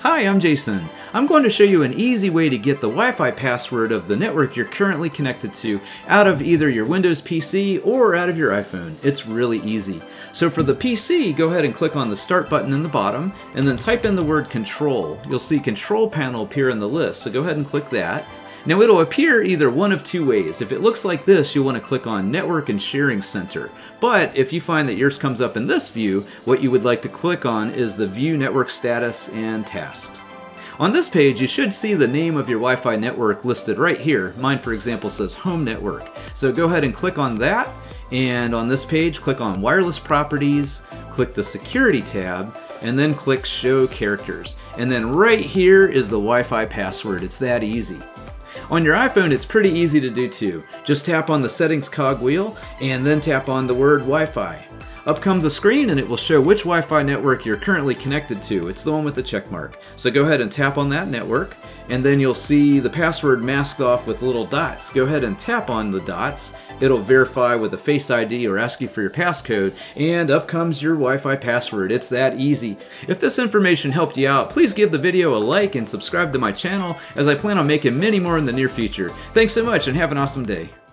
Hi, I'm Jason. I'm going to show you an easy way to get the Wi-Fi password of the network you're currently connected to out of either your Windows PC or out of your iPhone. It's really easy. So for the PC, go ahead and click on the Start button in the bottom and then type in the word Control. You'll see Control Panel appear in the list, so go ahead and click that. Now it'll appear either one of two ways. If it looks like this, you'll want to click on Network and Sharing Center. But if you find that yours comes up in this view, what you would like to click on is the View Network Status and Task. On this page, you should see the name of your Wi-Fi network listed right here. Mine, for example, says Home Network. So go ahead and click on that. And on this page, click on Wireless Properties, click the Security tab, and then click Show Characters. And then right here is the Wi-Fi password. It's that easy. On your iPhone, it's pretty easy to do too. Just tap on the Settings cogwheel and then tap on the word Wi-Fi. Up comes a screen and it will show which Wi-Fi network you're currently connected to. It's the one with the check mark. So go ahead and tap on that network and then you'll see the password masked off with little dots. Go ahead and tap on the dots. It'll verify with a Face ID or ask you for your passcode, and up comes your Wi-Fi password. It's that easy. If this information helped you out, please give the video a like and subscribe to my channel, as I plan on making many more in the near future. Thanks so much and have an awesome day.